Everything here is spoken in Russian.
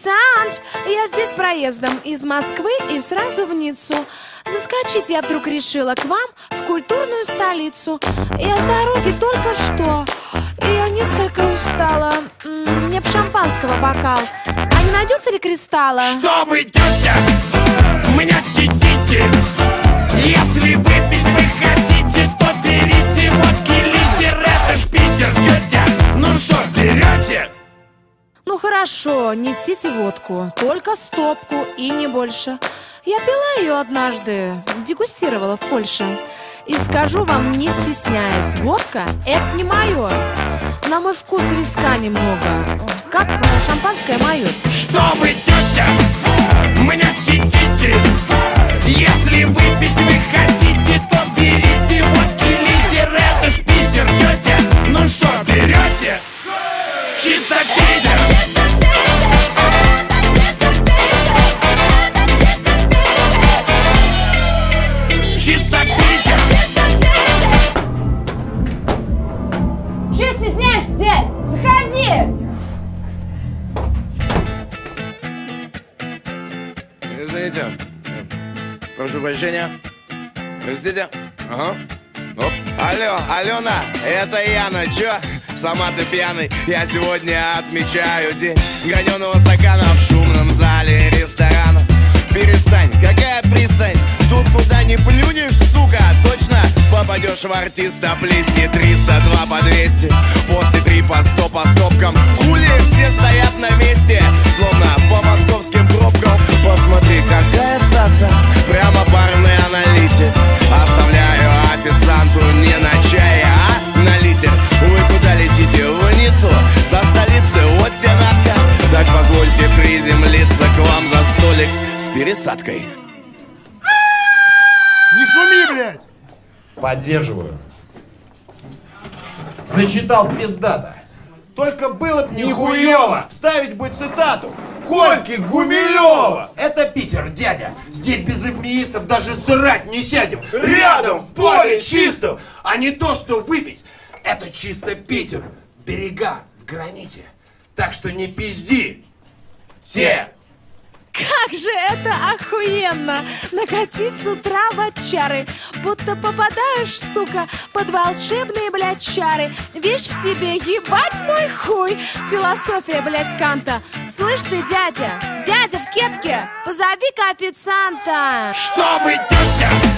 Официант, я здесь проездом из Москвы и сразу в Ниццу. Заскочить я вдруг решила к вам в культурную столицу. Я с дороги только что, и я несколько устала. Мне б шампанского бокал. А не найдется ли кристалла? Что вы, тетя, меня тетите? Если выпить вы хотите, то берите водки литер. Это ж Питер, тетя. Ну что, берете? Ну хорошо, несите водку, только стопку и не больше. Я пила ее однажды, дегустировала в Польше. И скажу вам, не стесняясь, водка – это не мое. На мой вкус риска немного, как шампанское мое. Что вы, тетя, меня тетите? Если выпить вы хотите, то берите водки литер. Это ж Питер, тетя. Ну что, берете? Чисто Питер. Чисто Питер. Че стесняешься, дядь? Заходи! Извините. Прошу прощения. Простите. Ага. Оп. Алло, Алена, это Яна. Чё? Сама ты пьяный. Я сегодня отмечаю день граненого стакана в шумном зале ресторана. Перестань, какая пристань? Тут куда не плюнешь, сука, точно попадешь в артиста. Плесни 302 по 200, после 3 по 100 по стопкам. Хули все стоят на месте, словно по московским пробкам. Посмотри, какая цаца, прямо барный аналитик. Оставляю официанту не на чай, а на литер. Вы куда летите? В Ниццу? Со столицы, вот те надка. Так позвольте приземлиться к вам за столик с пересадкой. Не шуми, блядь! Поддерживаю. Зачитал пиздата. Только было б нихуево ставить бы цитату Кольки Гумилева. Это Питер, дядя. Здесь без эпмеистов даже срать не сядем. Рядом, в поле чистом. А не то, что выпить. Это чисто Питер. Берега в граните. Так что не пизди. Те. Как же это охуенно! Накатить с утра в отчары, будто попадаешь, сука, под волшебные, блядь, чары. Вещь в себе, ебать мой хуй! Философия, блядь, Канта. Слышь ты, дядя в кепке, позови-ка официанта. Что вы, тетя?